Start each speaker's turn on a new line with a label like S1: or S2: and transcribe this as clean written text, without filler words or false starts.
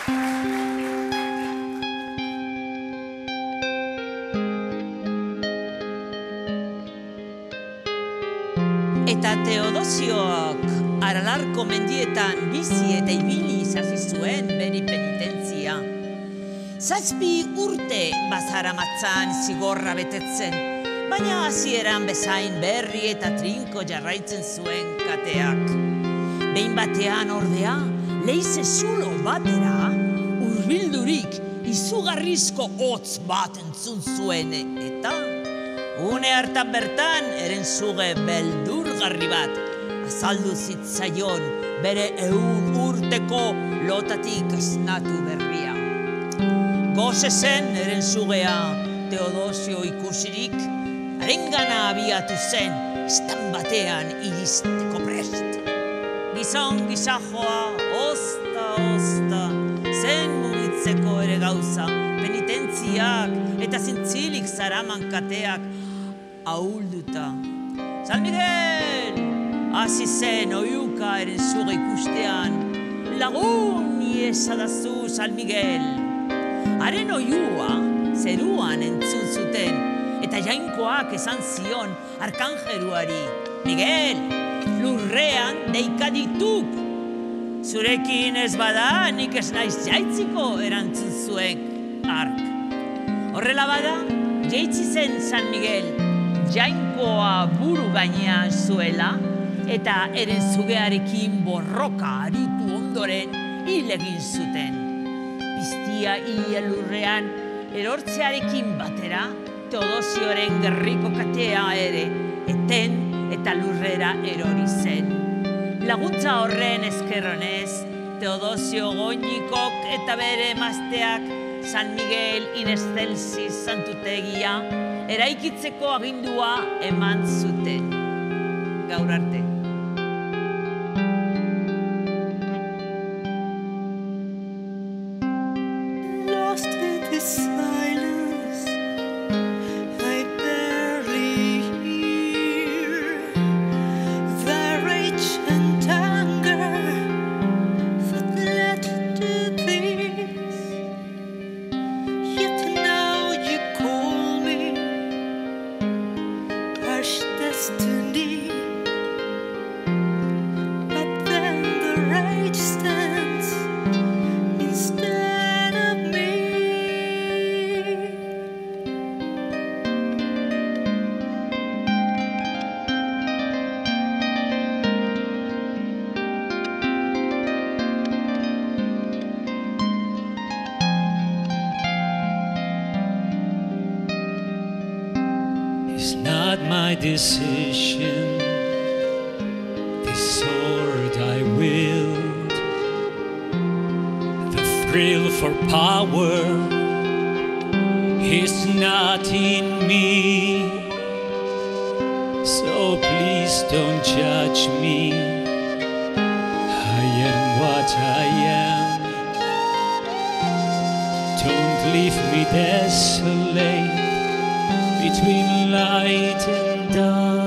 S1: Eta Teodosioak Aralarko mendietan bizi eta ibili hasi zuen bere penitentzia. 7 urte bazaramatzan zigorra betetzen, baina hasieran bezain berri eta trinko jarraitzen zuen kateak. Behin batean ordea, leize zulo batera, hurbildurik izugarrizko hotz bat entzun zuen, eta une hartan bertan erenzuge beldurgarri bat azaldu zitzaion bere 100 urteko lotatik esnatu berria. Goze zen erenzugea Teodosio ikusirik, harengana abiatu zen istan batean iristeko prest. Gizon gizajoa, osta, zen mugitzeko ere gauza, penitentziak eta zintzilik zaraman kateak ahulduta. San Miguel! Hasi zen oiuka erenzuge ikustean, lagun iesadazu San Miguel! Haren oiua zeruan entzun zuten, eta jainkoak esan zion arkanjeruari, Miguel, lurrean deika dituk! Zurekin ez bada, nik ez naiz jaitziko erantzun zuen ark. Horrela bada, jaitsi zen San Miguel, jainkoa buru gainean zuela, eta erenzugearekin borroka aritu ondoren hil egin zuten. Piztia ia lurrean erortzearekin batera, Teodosioren gerriko katea ere, eten eta lurrera erori zen. Laguntza horren eskerronez, Teodosio goinikok eta bere emazteak San Miguel in excelsis santutegia eraikitzeko agindua eman zuten. Gaur arte.
S2: Lost in this silence, I barely hear the rage and anger that led to this. Yet now you call me harsh destiny, but then the rage stands instead of me.
S3: It's not my decision, this sword I wield, the thrill for power is not in me, so please don't judge me, I am what I am, don't leave me desolate between light and dark.